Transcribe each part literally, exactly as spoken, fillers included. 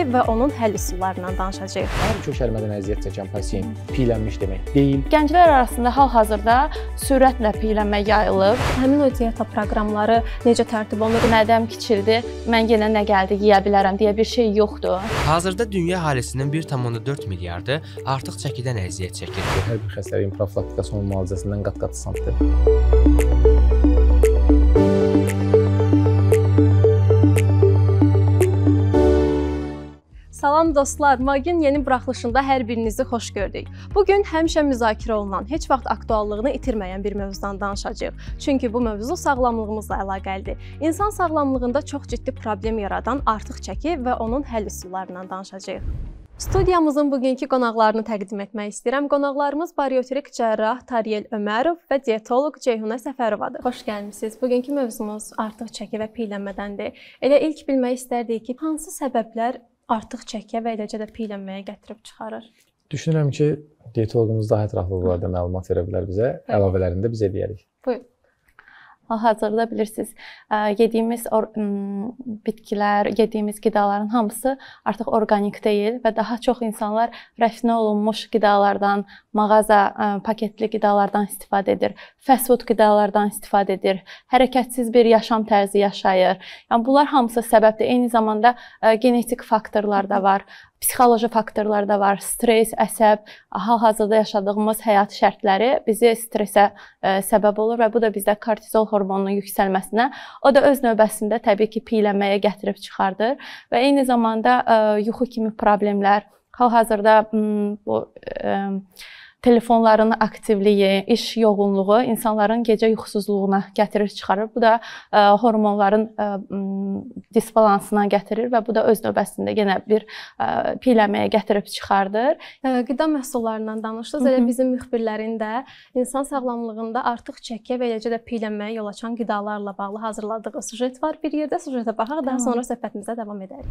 çəki və onun həll üsullarından danışacağıq. Hər iki kəlmədən əziyyət çəkən pasiyent piylənmiş demək deyil. Gənclər arasında hal-hazırda sürətlə piylənmə yayılıb. Həmin o diyeta proqramları necə tərtib olunur? Mədəm kiçildi, mən yenə nə gəldi yeyə bilərəm deyə bir şey yoxdur. Hazırda dünya əhalisinin bir tam dörd milyardı artıq çəkidən əziyyət çəkir. Hər bir xəstəliyin profilaktikasının müalicəsindən qat-qat asandır. Salam dostlar, Magin yeni buraxılışında hər birinizi xoş gördük. Bugün həmişə müzakirə olunan, heç vaxt aktuallığını itirməyən bir mövzudan danışacağıq. Çünki bu mövzu sağlamlığımızla əlaqəlidir. İnsan sağlamlığında çox ciddi problem yaradan artıq çəki və onun həll üsullarından danışacağıq. Studiyamızın bugünkü qonaqlarını təqdim etmək istəyirəm. Qonaqlarımız bariatrik cərrah Tariyel Ömərov və dietoloq Ceyhunə Səfərovadır. Xoş gəlmisiniz. Bugünkü mövzumuz artıq çəki və piylənmədəndir. Elə ilk bilmək istərdik ki, hansı səbəblər artıq çəkiyə və eləcə də piylənməyə gətirib çıxarır? Düşünürəm ki, dietoloqumuz daha ətraflı bu barədə məlumat verə bilər bizə. Əlavələrində biz edərik. Buyurun. Hal-hazırda bilirsiniz, yediyimiz bitkilər, yediyimiz qidaların hamısı artıq orqanik deyil və daha çox insanlar rəfinə olunmuş qidalardan, mağaza paketli qidalardan istifadə edir, fast food qidalardan istifadə edir, hərəkətsiz bir yaşam tərzi yaşayır. Yəni bunlar hamısı səbəbdir. Eyni zamanda genetik faktorlar da var. Psixoloji faktorlar da var, stres, əsəb, hal-hazırda yaşadığımız həyat şərtləri bizi stresə ə, səbəb olur və bu da bizdə kortizol hormonunun yüksəlməsinə, o da öz növbəsində təbii ki, piylənməyə gətirib çıxardır və eyni zamanda ə, yuxu kimi problemlər, hal-hazırda bu ə, telefonların aktivliyi, iş yoğunluğu insanların gecə yuxusuzluğuna gətirir, çıxarır. Bu da ə, hormonların ə, disbalansına gətirir və bu da öz növbəsində yenə bir ə, piylənməyə gətirib çıxardır. Qida məhsullarından danışdınız. Elə bizim müxbirlərin də insan sağlamlığında artıq çəkiyə və eləcə də piylənməyə yol açan qidalarla bağlı hazırladığı sujet var. Bir yerdə sujetə baxaq, daha sonra söhbətimizə davam edərik.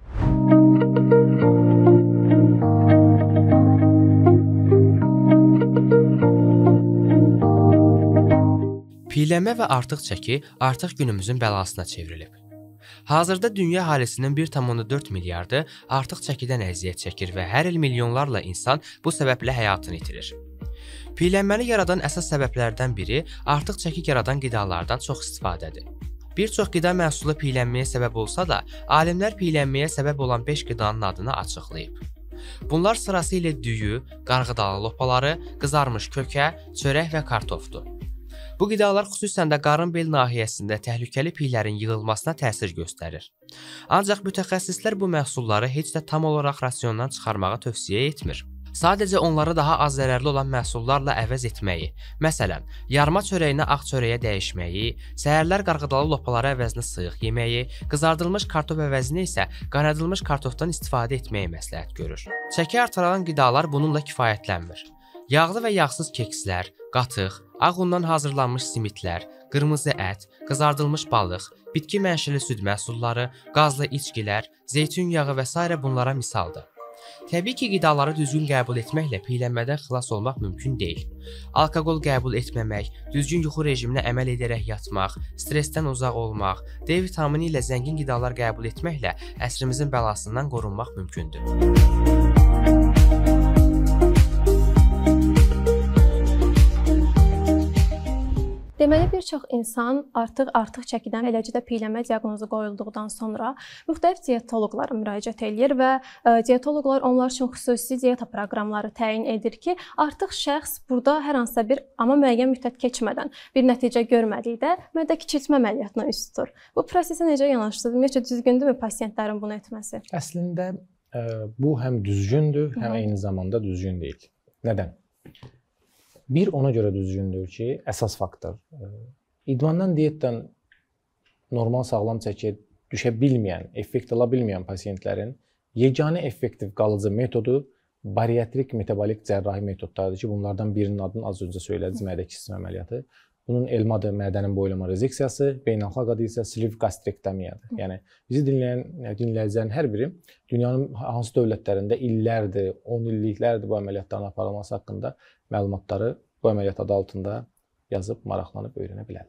Piylənmə və artıq çəki artıq günümüzün bəlasına çevrilib. Hazırda dünya əhalisinin bir tam dörd milyardı artıq çəkidən əziyyət çəkir və hər il milyonlarla insan bu səbəblə həyatını itirir. Piylənməni yaradan əsas səbəblərdən biri artıq çəki yaradan qidalardan çox istifadədir. Bir çox qida məhsulu piylənməyə səbəb olsa da, alimlər piylənməyə səbəb olan beş qidanın adını açıqlayıb. Bunlar sırasıyla düyü, qarğıdalı lopaları, qızarmış kökə, çörək və kartofdur. Bu qidalar xüsusən də qarın bel nahiyəsində təhlükəli piylərin yığılmasına təsir göstərir. Ancaq mütəxəssislər bu məhsulları heç də tam olaraq rasiondan çıxarmağı tövsiyə etmir. Sadəcə onları daha az zərərli olan məhsullarla əvəz etməyi, məsələn, yarma çörəyini ağ çörəyə dəyişməyi, səhərlər qarğıdalı lopaları əvəzinə sıyıq yeməyi, qızardılmış kartof əvəzinə isə qaynadılmış kartofdan istifadə etməyi məsləhət görür. Çəki artıran qidalar bununla kifayətlənmir. Yağlı və yağsız kekslər, qatıq, ağ undan hazırlanmış simitlər, qırmızı ət, qızardılmış balıq, bitki mənşəli süd məhsulları, qazlı içkilər, zeytun yağı və s. bunlara misaldır. Təbii ki, qidaları düzgün qəbul etməklə piylənmədən xilas olmaq mümkün deyil. Alkoqol qəbul etməmək, düzgün yuxu rejiminə əməl edərək yatmaq, stressdən uzaq olmaq, D vitamini ilə zəngin qidalar qəbul etməklə əsrimizin bəlasından qorunmaq mümkündür. Deməli, bir çox insan artıq artıq çəkidən, eləcə də piylənmə diaqnozu qoyulduqdan sonra müxtəlif dietoloqlara müraciət edir və dietoloqlar onlar üçün xüsusi diyeta proqramları təyin edir ki, artıq şəxs burada hər hansısa bir, amma müəyyən müddət keçmədən bir nəticə görmədikdə mədə kiçiltmə əməliyyatına üst tutur. Bu prosesə necə yanaşdınız? Ümumiyyətlə düzgündürmü pasiyentlərin bunu etməsi? Əslində bu həm düzgündür, həm eyni zamanda düzgün deyil. Nədən? Bir, ona görə düzgündür ki, əsas faktor, idmandan, diyetdən normal sağlam çəkiyə düşə bilməyən, effekt ala bilməyən pasiyentlərin yeganə effektiv qalıcı metodu bariatrik metabolik cərrahi metodlardır ki, bunlardan birinin adını az öncə söylədik, mədə kiçiltmə əməliyyatı. Bunun elm adı mədənin boylama rezeksiyası, beynəlxalq adı isə sleeve gastrektomiyadır. Yəni, bizi dinləyən, dinləyicilərin hər biri dünyanın hansı dövlətlərində illərdir, on illiklərdir bu əməliyyatların aparılması haqqında məlumatları bu əməliyyat adı altında yazıb, maraqlanıb öyrənə bilərlər.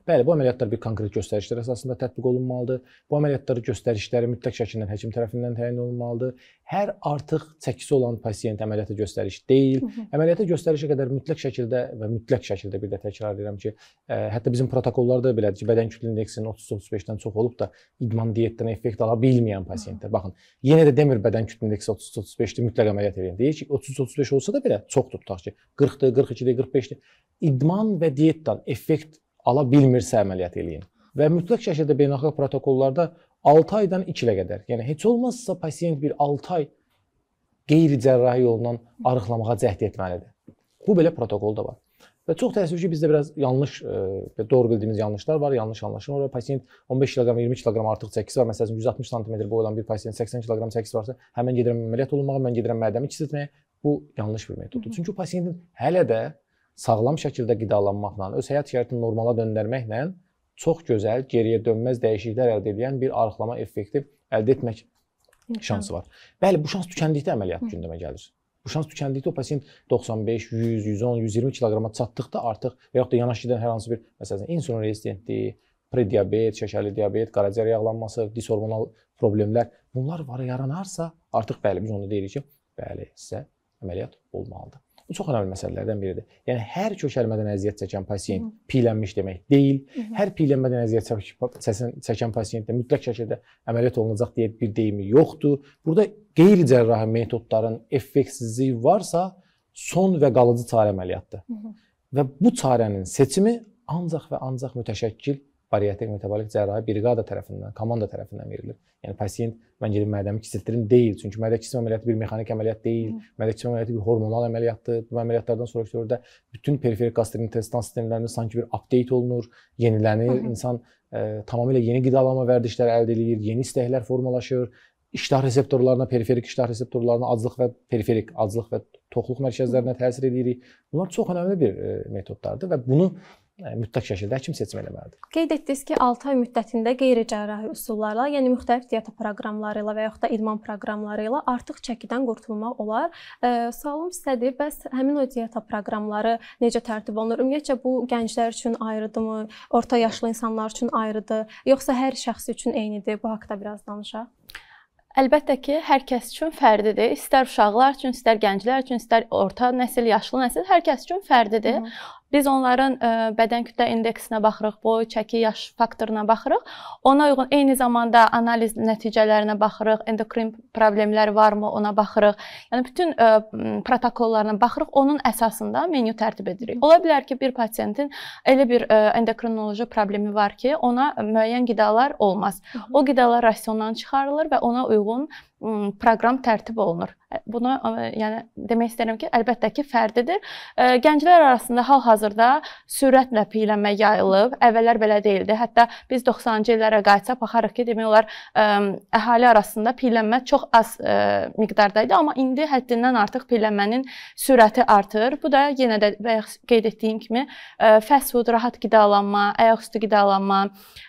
Bəli, bu əməliyyatlar bir konkret göstərişlər əsasında tətbiq olunmalıdır. Bu əməliyyatların göstərişləri mütləq şəkildə həkim tərəfindən təyin olunmalıdır. Hər artıq çəkisi olan pasiyent əməliyyata göstəriş deyil. Hı -hı. Əməliyyata göstərişə qədər mütləq şəkildə və mütləq şəkildə bir də təkrar edirəm ki, ə, hətta bizim protokollarda belədir ki, bədən kütlə indeksinin otuz otuz beşdən çox olub da idman diyetdən effekt ala bilməyən pasiyentlər. Baxın, yenə də demir bədən kütlə indeksi otuz otuz beşdir, mütləq əməliyyat edin. Deyir ki, otuz otuz beş olsa da belə çoxdur, tutaq ki, qırxdır, qırx ikidir, qırx beşdir. İdman və diyetdən effekt ala bilmirsə əməliyyat eləyin. Və mütləq şəkildə beynəlxalq protokollarda altı aydan iki ilə qədər, yəni heç olmazsa pasiyent bir altı ay qeyri-cərrahi yolla arıqlamağa cəhd etməlidir. Bu belə protokolda var. Və çox təəssüf ki, bizdə biraz yanlış, e, doğru bildiyimiz yanlışlar var, yanlış anlaşılma var. Pasiyent on beş kiloqram, iyirmi kiloqram artıq çəkisi var. Məsələn, yüz altmış santimetr boy olan bir pasiyent səksən kiloqram çəkisi varsa, həmən gedirəm əməliyyat olunmağa, mən gedirəm mədəmi kiçiltməyə. Bu yanlış bir metoddur. Çünki pasiyentin hələ də sağlam şəkildə qidalanmaqla, öz həyat şəraitini normala döndərməklə çox gözəl, geriyə dönməz dəyişikliklər əldə edən bir arıqlama effekti əldə etmək şansı var. Bəli, bu şans tükəndikdə əməliyyat gündəmə gəlir. Bu şans tükəndikdə o pasiyent doxsan beş, yüz, yüz on, yüz iyirmi kiloqrama çatdıqda artıq və yaxud da yanaşı gedən hər hansı bir, məsələn, insulin rezistentliyi, prediabet, şəkərli diabet, qaraciyər yağlanması, dishormonal problemlər, bunlar var yaranarsa, artıq bəli, biz onu deyirik ki, bəli, sizə əməliyyat olmalıdır. Bu çox önəmli məsələlərdən biridir. Yəni, hər kökəlmədən əziyyət çəkən pasiyent piylənmiş demək deyil. Hı -hı. Hər piylənmədən əziyyət çəkən pasiyentdə mütləq şəkildə əməliyyat olunacaq deyə bir deyimi yoxdur. Burada qeyri-cərrahi metodların effektsizliyi varsa, son və qalıcı çarə əməliyyatdır. Hı -hı. Və bu çarənin seçimi ancaq və ancaq mütəşəkkil bariatrik metabolik cərrahi briqada tərəfindən, komanda tərəfindən verilir. Yəni, pasiyent, mən gedib mədəmi kiçiltdirim deyil. Çünki mədə kiçilmə əməliyyatı bir mexanik əməliyyat deyil. Mədə kiçilmə əməliyyatı bir hormonal əməliyyatdır. Bu əməliyyatlardan sonraki dövrdə bütün periferik gastrointestinal sistemlərinin sanki bir update olunur, yenilənir. Hı -hı. İnsan e, tamamilə yeni qidalanma vərdişləri əldə edir, yeni istəklər formalaşır. İştah reseptorlarına, periferik iştah reseptorlarına, aclıq və periferik, aclıq və toxluq mərkəzlərinə təsir edirik. Bunlar çox önəmli bir e, metodlardır və bunu mütləq şəkildə həkim seçim eləməlidir. Qeyd etdiniz ki, altı ay müddətində qeyri-cərrahi üsullarla, yəni müxtəlif dieta proqramları ilə və yaxud da idman proqramları ilə artıq çəkidən qurtulmaq olar. E, sualım sizədir, bəs həmin o dieta proqramları necə tərtib olunur? Ümumiyyətcə, bu gənclər üçün ayrıdırmı, orta yaşlı insanlar üçün ayrıdır, yoxsa hər şəxs üçün eynidir? Bu haqda biraz danışaq. Əlbəttə ki, hər kəs üçün fərdidir. İstər uşaqlar üçün, istər gənclər üçün, istər orta nəsil, yaşlı nəsil, hər kəs üçün fərdidir. Hı -hı. Biz onların ə, bədən kütlə indeksinə baxırıq, boy, çəki, yaş faktoruna baxırıq. Ona uyğun eyni zamanda analiz nəticələrinə baxırıq, endokrin problemləri varmı ona baxırıq. Yəni bütün ə, protokollarına baxırıq, onun əsasında menyu tərtib edirik. Ola bilər ki, bir pasiyentin elə bir ə, endokrinoloji problemi var ki, ona müəyyən qidalar olmaz. Hı -hı. O qidalar rasiondan çıxarılır və ona uyğun proqram tərtib olunur. Bunu yəni demək istəyirəm ki, əlbəttə ki, fərdidir. Gənclər arasında hal-hazırda sürətlə piylənmə yayılıb. Əvvəllər belə deyildi. Hətta biz doxsanıncı illərə qayıtsaq baxarıq ki, demək olar əhali arasında piylənmə çox az miqdarda idi, amma indi həddindən artıq piylənmənin sürəti artır. Bu da yenə də bayaq qeyd etdiyim kimi fast food, rahat qidalanma, ayaqüstü qidalanma,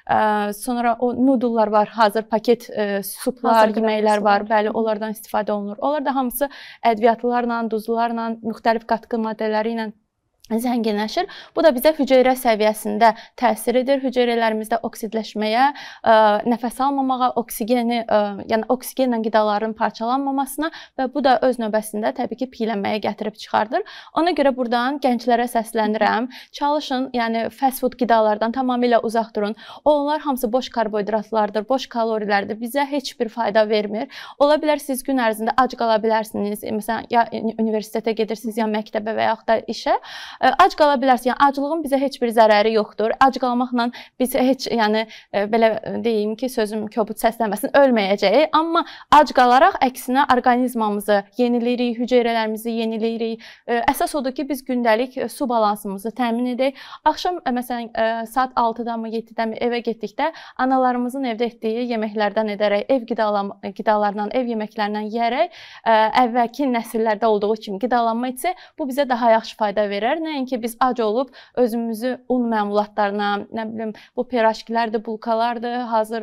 sonra o nudullar var, hazır paket suplar, yeməklər var. Bəli, onlardan istifadə olunur. Onlar da hamısı ədviyyatlarla, duzlarla, müxtəlif qatqı maddələri ilə zənginləşir. Bu da bizə hüceyrə səviyyəsində təsir edir. Hüceyrələrimizdə oksidləşməyə, ə, nəfəs almamağa, oksigeni, ə, yəni oksigenlə qidaların parçalanmamasına və bu da öz növbəsində təbii ki, piylənməyə gətirib çıxardır. Ona görə buradan gənclərə səslənirəm. Çalışın, yəni fast food qidalardan tamamilə uzaq durun. Onlar hamısı boş karbohidratlardır, boş kalorilərdir. Bizə heç bir fayda vermir. Ola bilər siz gün ərzində ac qala bilərsiniz. Məsələn, ya universitetə gedirsiniz, ya məktəbə və yaxud da işə. Ac qala bilərsiniz. Yəni aclığın bizə heç bir zərəri yoxdur. Ac qalmaqla biz heç, yəni belə deyim ki, sözüm kobud səslənməsin, ölməyəcəyik. Amma ac qalaraq əksinə orqanizmamızı yeniləyirik, hüceyrələrimizi yeniləyirik. Əsas odur ki, biz gündəlik su balansımızı təmin edək. Axşam məsələn saat altıda mı, yeddidə mi evə getdikdə analarımızın evdə etdiyi yeməklərdən edərək, ev qidalarından, ev yeməklərindən yeyərək əvvəlki nəsillərdə olduğu kimi qidalanma etsək, bu bizə daha yaxşı fayda verər. Nəinki biz ac olub özümüzü un məmulatlarına, nə bilim, bu piraşkilərdir, bulkalardır, hazır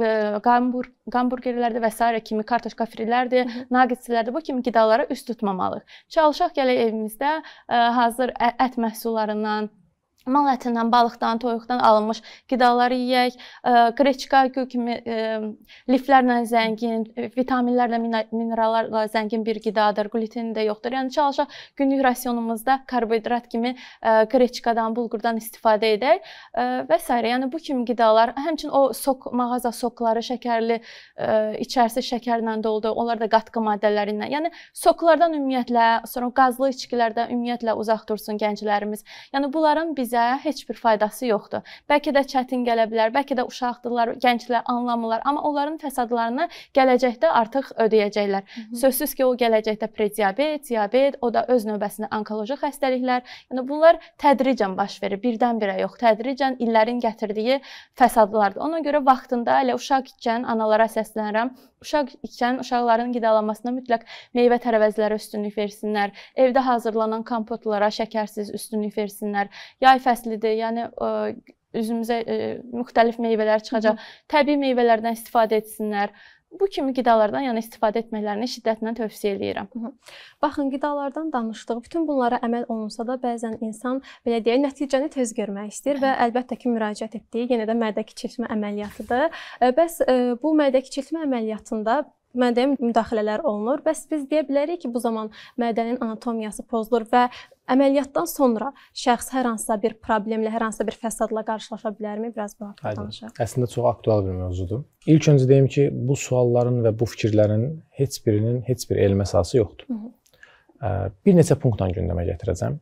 qamburgerlərdir və s. kimi, kartoşka frilərdir, nagetslərdir, bu kimi qidalara üst tutmamalıyıq. Çalışaq gələk evimizdə hazır ət məhsullarından, mal ətindən, balıqdan, toyuqdan alınmış qidaları yeyək. Qreçka kimi liflərlə zəngin, vitaminlərlə, minerallarla zəngin bir qidadır. Gluteni də yoxdur. Yəni çalışaq günlük rasionumuzda karbohidrat kimi qreçkadan, bulqurdan istifadə edək və s. Yəni bu kimi qidalar, həmçinin o sok, mağaza sokları şəkərli, içərisi şəkərlə doludur. Onlar da qatqı maddələrindən. Yəni soklardan ümumiyyətlə, sonra qazlı içkilərdən ümumiyyətlə uzaq dursun gənclərimiz. Yəni bunların biz heç bir faydası yoxdur. Bəlkə də çətin gələ bilər, bəlkə də uşaqdırlar, gənclər anlamırlar, amma onların fəsadlarını gələcəkdə artıq ödəyəcəklər. Hı -hı. Sözsüz ki, o gələcəkdə prediabet, diabet, o da öz növbəsində onkoloji xəstəliklər. Yəni bunlar tədricən baş verir, birdən-birə yox, tədricən illərin gətirdiyi fəsadlardır. Ona görə vaxtında elə uşaq ikən analara səslənirəm. Uşaq ikən uşaqların qidalanmasına mütləq meyvə tərəvəzləri üstünlük versinlər. Evdə hazırlanan kompotlara şəkərsiz üstünlük versinlər. Yay fəslidir, yəni ə, üzümüzə ə, müxtəlif meyvələr çıxacaq. Hı -hı. Təbii meyvələrdən istifadə etsinlər. Bu kimi qidalardan yəni istifadə etməklərini şiddətlə tövsiyə edirəm. Hı -hı. Baxın, qidalardan danışdıq. Bütün bunlara əməl olunsa da bəzən insan belə deyək, nəticəni tez görmək istəyir və əlbəttə ki, müraciət etdiyi yenə də mədə kiçiltmə əməliyyatıdır. Bəs ə, bu mədə kiçiltmə əməliyyatında mədəyə müdaxilələr olunur. Bəs biz deyə bilərik ki, bu zaman mədənin anatomiyası pozulur və əməliyyatdan sonra şəxs hər hansısa bir problemlə, hər hansısa bir fəsadla qarşılaşa bilərmi? Biraz bu haqda danışaq. Əslində çox aktual bir mövzudur. İlk öncə deyim ki, bu sualların və bu fikirlərin heç birinin heç bir elmi əsası yoxdur. Hı -hı. Bir neçə punktla gündəmə gətirəcəm.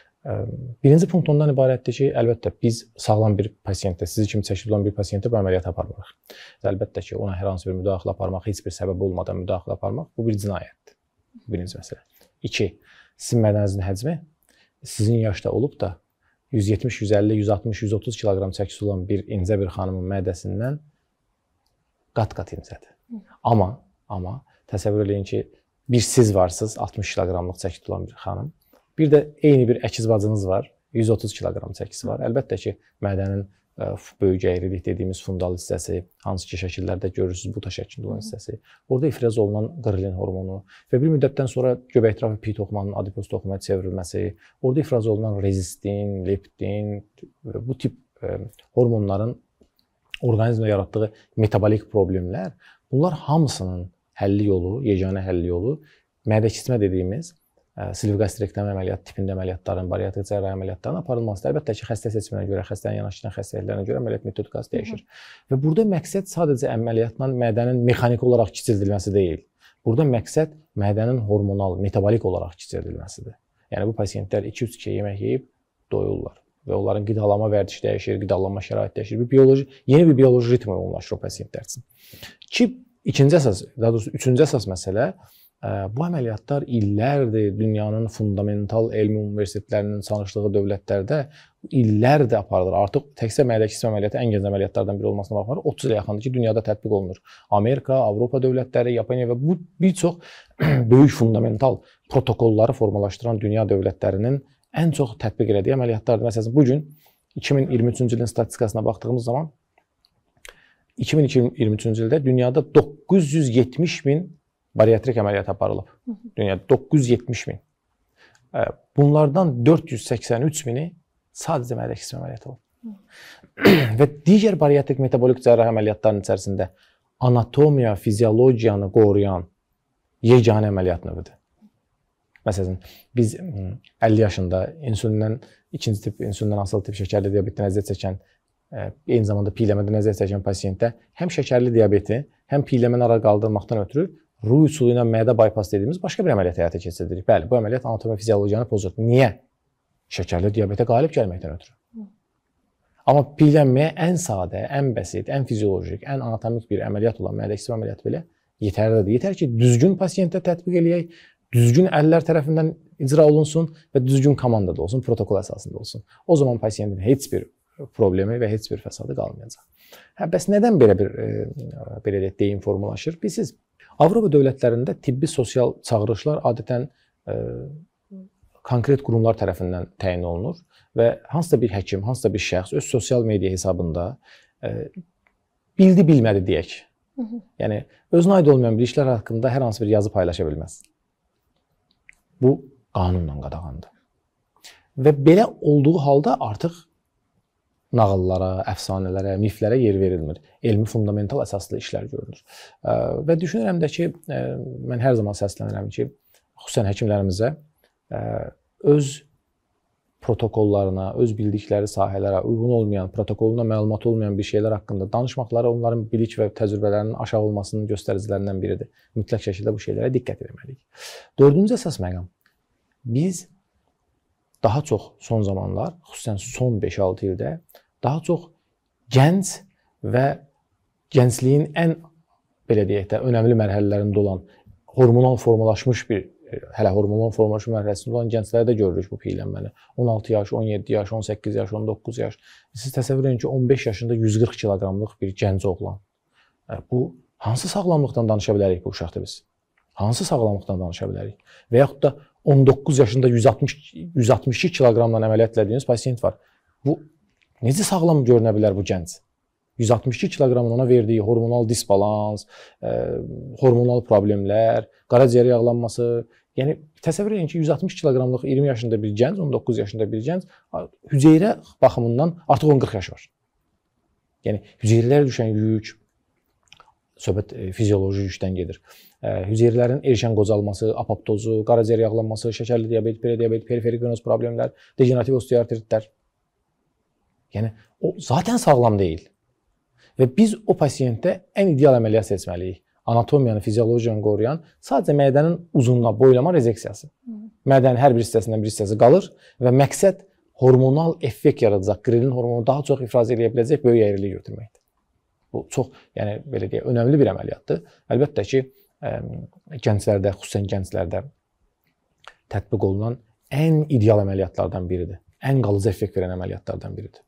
Birinci punkt ondan ibarətdir ki, əlbəttə biz sağlam bir pasiyentdə, sizi kimi çəkili olan bir pasiyentdə bu əməliyyat aparmırıq. Əlbəttə ki, ona hər hansı bir müdaxilə aparmaq, heç bir səbəb olmadan müdaxilə aparmaq, bu bir cinayətdir. Birinci məsələ. İki, sizin mədənizin həcmi sizin yaşda olub da yüz yetmiş, yüz əlli, yüz altmış, yüz otuz kiloqram çəkisi olan bir incə bir xanımın mədəsindən qat-qat incədir. Amma, amma təsəvvür eləyin ki, bir siz varsınız, altmış kiloqramlıq çəkisi olan bir xanım. Bir də eyni bir əkiz bacınız var, yüz otuz kiloqram çəkisi var. Əlbəttə ki, mədənin böyük əyrilik dediyimiz fundal hissəsi, hansı ki şəkillərdə görürsünüz, buta şəklində olan hissəsi. Orada ifraz olunan qrelin hormonu və bir müddətdən sonra göbək tərəfi pi toxumanın adipoz toxumaya çevrilməsi, orada ifraz olunan rezistin, leptin və bu tip hormonların orqanizmdə yaratdığı metabolik problemlər, bunlar hamısının həlli yolu, yeganə həlli yolu mədə kiçiltmə dediyimiz silviqastrektomi əməliyyat tipində əməliyyatların, bariatrik cərrahi əməliyyatların aparılması. Əlbəttə ki, xəstə seçiminə görə, xəstənin yanaşılan xəstəliklərinə görə əməliyyat metodikası dəyişir. Hı -hı. Və burada məqsəd sadəcə əməliyyatla mədənin mexaniki olaraq kiçildilməsi deyil. Burada məqsəd mədənin hormonal, metabolik olaraq kiçildilməsidir. Yəni bu pasiyentlər iki üç kilo yemək yeyib doyurlar və onların qidalanma vərdişi dəyişir, qidalanma şəraiti dəyişir. Bir bioloji, yeni bir bioloji ritm uyğunlaşır o pasiyentlər üçün. Ki, ikinci əsas, daha doğrusu üçüncü əsas məsələ, bu əməliyyatlar illərdir dünyanın fundamental elmi universitetlərinin çalışdığı dövlətlərdə illərdir aparılır. Artıq təkcə mədə kiçiltmə əməliyyatı ən gənc əməliyyatlardan biri olmasına baxmayaraq otuz ilə yaxındır ki, dünyada tətbiq olunur. Amerika, Avropa dövlətləri, Yaponiya və bu bir çox böyük fundamental protokolları formalaşdıran dünya dövlətlərinin ən çox tətbiq elədiyi əməliyyatlardır. Məsələn, bu gün iki min iyirmi üçüncü ilin statistikasına baxdığımız zaman iki min iyirmi üçüncü ildə dünyada doqquz yüz yetmiş min bariatrik əməliyyat aparılıb. Dünyada doqquz yüz yetmiş min. Bunlardan dörd yüz səksən üç mini sadəcə mədə kiçiltmə əməliyyatı olub. Və digər bariatrik metabolik cərrahi əməliyyatların içərisində anatomiya, fiziologiyanı qoruyan yeganə əməliyyat növüdür. Məsələn, biz əlli yaşında insulindən, ikinci tip insulindən asılı tip şəkərli diabetdən əziyyət çəkən, eyni zamanda piyləmədən əziyyət çəkən pasiyentdə həm şəkərli diabeti, həm piyləməni ara qaldırmaqdan ötürü ruh üsulu ilə mədə bypass dediğimiz başqa bir əməliyyat həyata keçiririk. Bəli, bu əməliyyat anatomi fiziologiyanı pozur. Niyə? Şəkərli diabetə qalib gəlməkdən ötürü. Amma piyələnməyə ən sadə, ən bəsit, ən fiziolojik, ən anatomik bir əməliyyat olan mədə kiçiltmə əməliyyatı belə yetərlidir. Yetər ki, düzgün pasiyentə tətbiq eləyək, düzgün əllər tərəfindən icra olunsun və düzgün komandada olsun, protokol əsasında olsun. O zaman pasiyentin heç bir problemi və heç bir fəsadı qalmayacaq. Hə, bəs nədən belə bir e, belə deyim formalaşır? Bilirsiniz, Avropa dövlətlərində tibbi sosial çağırışlar adətən e, konkret qurumlar tərəfindən təyin olunur və hansısa bir həkim, hansısa bir şəxs öz sosial media hesabında e, bildi bilmədi deyək. Hı -hı. Yəni özünə aid olmayan bir işlər haqqında hər hansı bir yazı paylaşa bilməz. Bu qanunla qadağandır. Və belə olduğu halda artıq nağıllara, əfsanələrə, miflərə yer verilmir. Elmi fundamental əsaslı işlər görülür. Və düşünürəm də ki, mən hər zaman səslənirəm ki, xüsusən həkimlərimizə öz protokollarına, öz bildikləri sahələrə uyğun olmayan, protokoluna məlumat olmayan bir şeylər haqqında danışmaqları onların bilik və təcrübələrinin aşağı olmasının göstəricilərindən biridir. Mütləq şəkildə bu şeylərə diqqət etməliyik. Dördüncü əsas məqam. Biz daha çox son zamanlar, xüsusən son beş altı ildə daha çox gənc və gəncliyin ən, belə deyək də, önəmli mərhələlərində olan hormonal formalaşmış bir, hələ hormonal formalaşmış mərhələsində olan gənclərdə görürük bu piyələnməni. on altı yaş, on yeddi yaş, on səkkiz yaş, on doqquz yaş. Siz təsəvvür edin ki, on beş yaşında yüz qırx kiloqramlıq bir gənc oğlan. Bu, hansı sağlamlıqdan danışa bilərik bu uşaqda biz? Hansı sağlamlıqdan danışa bilərik? Və yaxud da on doqquz yaşında yüz altmış yüz altmış iki kiloqramdan əməliyyat etdiyiniz pasiyent var. Bu necə sağlam görünə bilər bu gənc? yüz altmış iki kiloqramın ona verdiyi hormonal disbalans, e, hormonal problemlər, qaraciyər yağlanması. Yəni təsəvvür edin ki, yüz altmış kiloqramlıq iyirmi yaşında bir gənc, on doqquz yaşında bir gənc hüceyrə baxımından artıq on qırx yaş var. Yəni hüceyrələrə düşən yük, söhbət e, fizioloji yükdən gedir. E, hüceyrələrin erkən qocalması, apoptozu, qaraciyər yağlanması, şəkərli diabet, prediabet, periferik venoz problemlər, degenerativ osteoartritlər. Yəni o zaten sağlam deyil. Və biz o pasiyentdə ən ideal əməliyyat seçməliyik. Anatomiyanı, fiziologiyanı qoruyan sadəcə mədənin uzunluğuna boylama rezeksiyası. Mədənin hər bir hissəsindən bir hissəsi qalır və məqsəd hormonal effekt yaradacaq, qrelin hormonu daha çox ifraz edə biləcək böyük əyrilik götürməkdir. Bu çox, yəni belə deyək, önəmli bir əməliyyatdır. Əlbəttə ki, ə, gənclərdə, xüsusən gənclərdə tətbiq olunan ən ideal əməliyyatlardan biridir. Ən qalıcı effekt verən əməliyyatlardan biridir.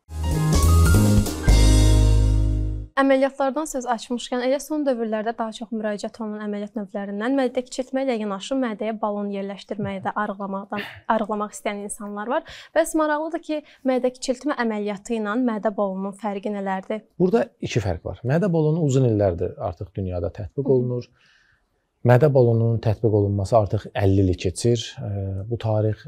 Əməliyyatlardan söz açmışkən, elə son dövrlərdə daha çox müraciət olunan əməliyyat növlərindən mədə kiçiltmə ilə yanaşı mədəyə balon yerləşdirməyi də arıqlamaqdan arıqlamaq istəyən insanlar var. Bəs maraqlıdır ki, mədə kiçiltmə əməliyyatı ilə mədə balonunun fərqi nələrdir? Burada iki fərq var. Mədə balonu uzun illərdir artıq dünyada tətbiq olunur. Mədə balonunun tətbiq olunması artıq əlli ili keçir bu tarix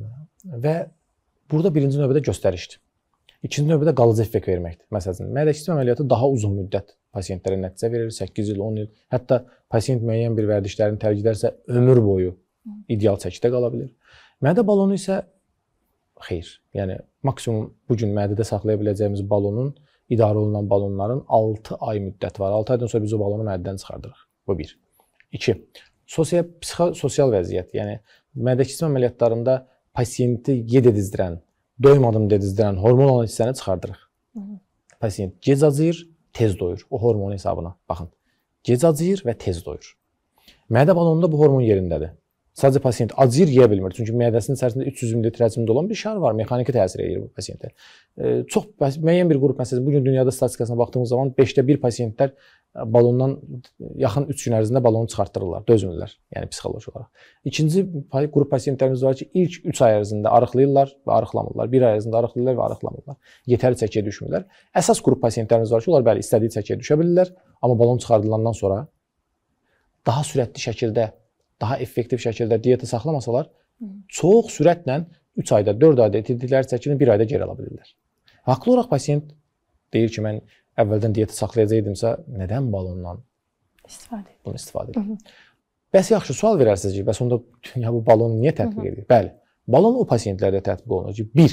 və burada birinci növbədə göstərişdir. İkinci növbədə qalıcı effekt verməkdir. Məsələn, mədə kiçiltmə əməliyyatı daha uzun müddət pasiyentlərə nəticə verir, səkkiz il, on il. Hətta pasiyent müəyyən bir vərdişlərini tərk edərsə ömür boyu ideal çəkidə qala bilər. Mədə balonu isə xeyr. Yəni maksimum bu gün mədədə saxlaya biləcəyimiz balonun, idarə olunan balonların altı ay müddəti var. altı aydan sonra biz o balonu mədədən çıxardırıq. Bu bir. İki. Sosial psixososial vəziyyət. Yəni mədə kiçiltmə əməliyyatlarında pasiyenti yed edizdirən, doymadım dedizdirən hormonal hissəni çıxardırıq. Hı -hı. Pasiyent gec acıyır, tez doyur. O hormon hesabına baxın. Gec acıyır və tez doyur. Mədə balonunda bu hormon yerindədir. Sadəcə pasiyent acıyır, yeyə bilmir. Çünki mədəsinin içərisində üç yüz mililitre həcmində olan bir şar var. Mexaniki təsir edir bu pasiyentə. E, çox müəyyən bir qrup, məsələn, bu gün dünyada statistikasına baxdığımız zaman beşdə bir pasiyentlər balondan yaxın üç gün ərzində balonu çıxartdırırlar, dözmürlər, yəni psixoloji olaraq. İkinci qrup pasiyentlərimiz var ki, ilk üç ay ərzində arıqlayırlar və arıqlamırlar. bir ay ərzində arıqlayırlar və arıqlamırlar. Yetərli çəkiyə düşmürlər. Əsas qrup pasiyentlərimiz var ki, onlar bəli istədiyi çəkiyə düşə bilirlər, amma balon çıxardılandan sonra daha sürətli şəkildə, daha effektiv şəkildə diyeta saxlamasalar, Hı. çox sürətlə üç ayda, dörd ayda itirdikləri çəkini bir ayda geri ala bilirlər. Haqlı olaraq pasiyent deyir ki, mən əvvəldən diyeta saxlayacaqdımsa, nədən balondan istifadə edir? Bunu istifadə edir. Bəs yaxşı, sual verərsiniz ki, bəs onda dünya bu balonu niyə tətbiq edir? Bəli, balon o pasiyentlərdə tətbiq olunur ki, bir,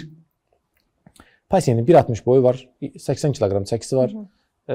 pasiyentin bir altmış boyu var, səksən kiloqram çəkisi var, e,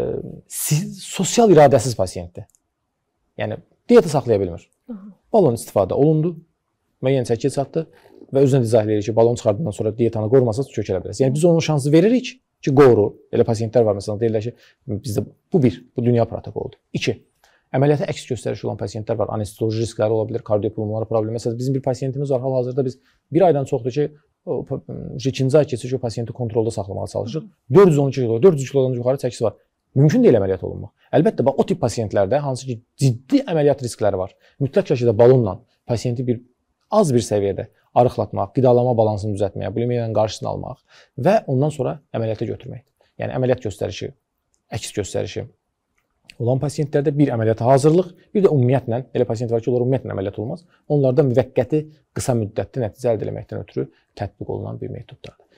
sosial iradəsiz pasiyentdir. Yəni, diyeta saxlaya bilmir. Hı -hı. Balon istifadə olundu, müəyyən çəkiyə çatdı və özünə izah edir ki, balon çıxardıqdan sonra diyetanı qorumasanız kökələ bilərsiniz. Yəni, biz onun şansı veririk ki, qoru. Elə pasiyentlər var, məsələn, deyirlər ki, bizdə bu bir, bu dünya protokoludur. İki, əməliyyata əks göstəriş olan pasiyentlər var. Anestezoloji riskləri ola bilər, kardiopulmonar problem. Məsələn, bizim bir pasiyentimiz var, hal-hazırda biz bir aydan çoxdur ki, o, ikinci ay keçir ki, o pasiyenti kontrolda saxlamağa çalışırıq. dörd yüz on iki kilo, dörd yüz kilodan yuxarı çəkisi var. Mümkün deyil əməliyyat olunmaq. Əlbəttə, bax, o tip pasiyentlərdə hansı ki, ciddi əməliyyat riskləri var. Mütləq şəkildə balonla pasiyenti bir az bir səviyyədə arıqlatmaq, qidalama balansını düzəltməyə, bulimiyanın qarşısını almaq və ondan sonra əməliyyata götürməkdir. Yəni, əməliyyat göstərişi, əks göstərişi olan pasiyentlərdə bir əməliyyata hazırlıq, bir də ümumiyyətlə, elə pasiyent var ki, onlar ümumiyyətlə əməliyyat olmaz. Onlarda müvəqqəti, qısa müddətli nəticə əldə etməkdən ötürü tətbiq olunan bir metodlardır.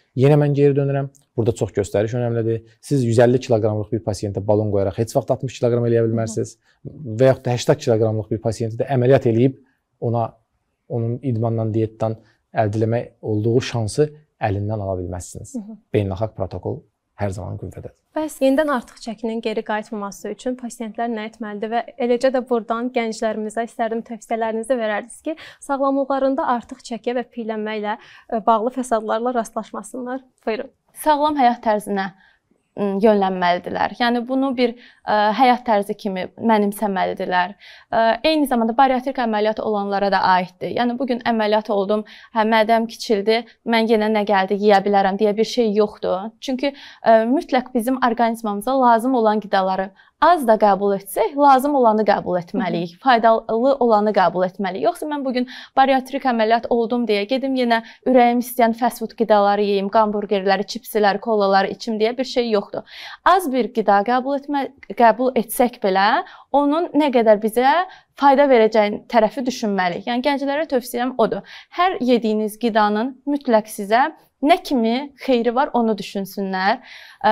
Yenə mən geri dönürəm. Burada çox göstəriş önəmlidir. Siz yüz əlli kiloqramlıq bir pasiyentə balon qoyaraq heç vaxt altmış kiloqram eləyə bilmərsiniz və yaxud da səksən kiloqramlıq bir pasiyenti də əməliyyat eləyib ona onun idmandan, diyetdən əldə etmək olduğu şansı əlindən ala bilməzsiniz. Beynəlxalq protokol hər zaman qüvvədədir. Bəs yenidən artıq çəkinin geri qayıtmaması üçün pasiyentlər nə etməlidir və eləcə də buradan gənclərimizə istərdim tövsiyələrinizi verərdiniz ki, sağlamlıqlarında artıq çəkiyə və piylənməklə bağlı fəsadlarla rastlaşmasınlar. Buyurun. Sağlam həyat tərzinə yönlənməlidirlər. Yəni bunu bir ə, həyat tərzi kimi mənimsəməlidirlər. Ə, eyni zamanda bariatrik əməliyyat olanlara da aiddir. Yəni bu gün əməliyyat oldum, hə mədəm kiçildi, mən yenə nə gəldi yeyə bilərəm deyə bir şey yoxdur. Çünki ə, mütləq bizim orqanizmimizə lazım olan qidaları az da qəbul etsək, lazım olanı qəbul etməliyik, faydalı olanı qəbul etməliyik. Yoxsa mən bugün bariatrik əməliyyat oldum deyə gedim yenə ürəyim istəyən fast food qidaları yeyim, hamburgerləri, çipsləri, kolaları içim deyə bir şey yoxdur. Az bir qida qəbul etmə, qəbul etsək belə, onun nə qədər bizə fayda verəcəyi tərəfi düşünməliyik. Yəni gənclərə tövsiyəm odur. Hər yediyiniz qidanın mütləq sizə nə kimi xeyri var, onu düşünsünlər.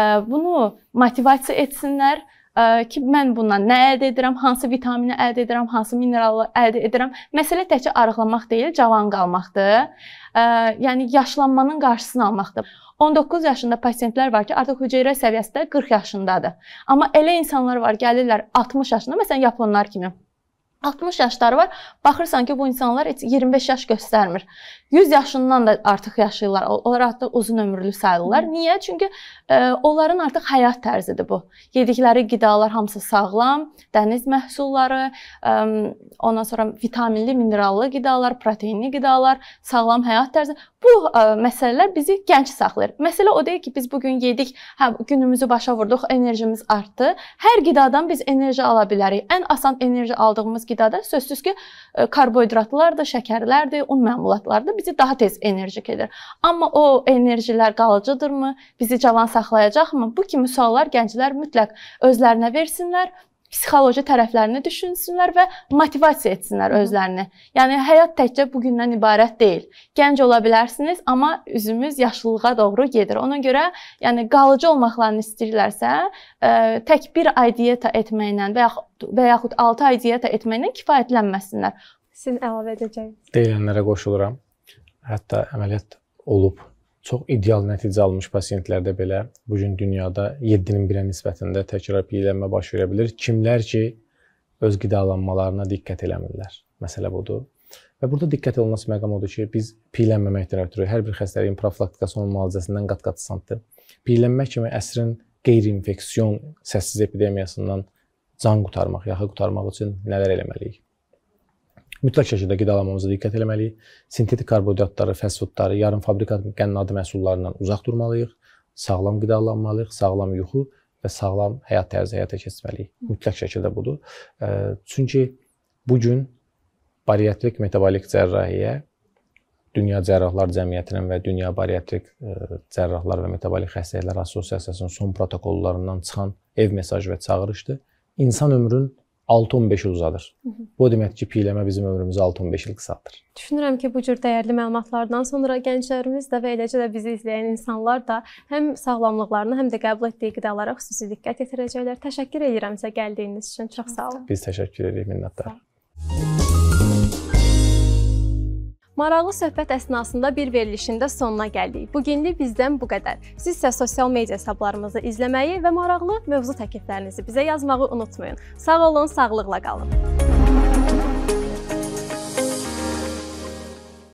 Bunu motivasiya etsinlər ki, mən bundan nə əldə edirəm, hansı vitamini əldə edirəm, hansı mineralı əldə edirəm. Məsələ təkcə arıqlamaq deyil, cavan qalmaqdır. Yəni yaşlanmanın qarşısını almaqdır. on doqquz yaşında pasiyentlər var ki, artıq hüceyrə səviyyəsində qırx yaşındadır. Amma elə insanlar var, gəlirlər altmış yaşında, məsələn yaponlar kimi. altmış yaşları var, baxırsan ki, bu insanlar heç iyirmi beş yaş göstərmir. yüz yaşından da artıq yaşayırlar, onlar artıq uzun ömürlü sayılırlar. Niyə? Çünki e, onların artıq həyat tərzidir bu. Yedikləri qidalar hamısı sağlam, dəniz məhsulları, e, ondan sonra vitaminli, minerallı qidalar, proteinli qidalar, sağlam həyat tərzi. Bu e, məsələlər bizi gənc saxlayır. Məsələ o deyil ki, biz bugün yedik, hə, günümüzü başa vurduq, enerjimiz artdı. Hər qidadan biz enerji ala bilərik. Ən asan enerji aldığımız qidada sözsüz ki, karbohidratlardır, şəkərlərdir, un məmulatlardır, bizi daha tez enerjik edir. Amma o enerjilər qalıcıdırmı? Bizi cavan saxlayacaqmı? Bu kimi suallar gənclər mütləq özlərinə versinlər, psixoloji tərəflərini düşünsünlər və motivasiya etsinlər özlərini. Yəni həyat təkcə bugündən ibarət deyil. Gənc ola bilərsiniz, amma üzümüz yaşlılığa doğru gedir. Ona görə yəni qalıcı olmaqlarını istəyirlərsə, ə, tək bir ay diyeta etməklə və yaxud, və yaxud altı ay diyeta etməklə kifayətlənməsinlər. Sizin əlavə edəcəyiniz? Deyilənlərə qoşuluram. Hətta əməliyyat olub, çox ideal nəticə almış pasiyentlərdə belə bu gün dünyada yeddinin birə nisbətində təkrar piylənmə baş verə bilir. Kimlər ki, öz qidalanmalarına diqqət eləmirlər. Məsələ budur. Və burada diqqət olunması məqam odur ki, biz piylənməməkdən ötürü hər bir xəstəliyin profilaktikası onun müalicəsindən qat-qat asandır. Piylənmək kimi əsrin qeyri-infeksiyon səssiz epidemiyasından can qurtarmaq, yaxa qurtarmaq üçün nələr eləməliyik? Mütləq şəkildə qidalanmamıza diqqət eləməliyik. Sintetik karbohidratları, fast foodları, yarım fabrikat qənnadı məhsullarından uzaq durmalıyıq. Sağlam qidalanmalıyıq, sağlam yuxu və sağlam həyat tərzi həyata keçirməliyik. Mütləq şəkildə budur. Çünki bu gün bariatrik metabolik cərrahiyyə Dünya Cərrahlar Cəmiyyətinin və Dünya Bariatrik Cərrahlar və Metabolik Xəstəliklər Assosiasiyasının son protokollarından çıxan ev mesajı və çağırışdır. İnsan ömrün altı on beş il uzadır. Bu demək ki, piyləmə bizim ömrümüzü altı on beş il qısaldır. Düşünürəm ki, bu cür dəyərli məlumatlardan sonra gənclərimiz də və eləcə də bizi izləyən insanlar da həm sağlamlıqlarını, həm də qəbul etdiyi qidalara xüsusi diqqət yetirəcəklər. Təşəkkür edirəm sizə gəldiyiniz üçün. Çox sağ olun. Biz təşəkkür edirik, minnətdarıq. Maraqlı söhbət əsnasında bir verilişin də sonuna gəldik. Bugünlük bizdən bu qədər. Siz isə sosial media hesablarımızı izləməyi və maraqlı mövzu təkliflərinizi bizə yazmağı unutmayın. Sağ olun, sağlıqla qalın.